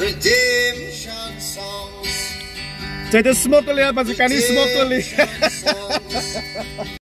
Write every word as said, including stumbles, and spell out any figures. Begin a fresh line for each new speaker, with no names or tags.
Redemption songs.
Jadi smoke kali ya, pasukan ini smoke kali.